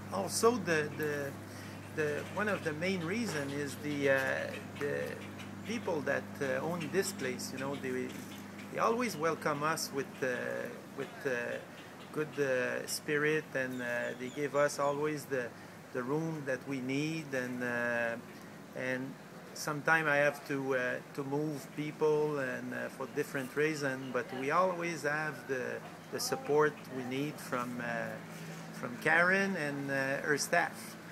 Also, one of the main reason is the people that own this place. You know, they always welcome us with good spirit, and they give us always the room that we need, and sometimes I have to move people and for different reasons, but we always have the support we need from Karen and her staff.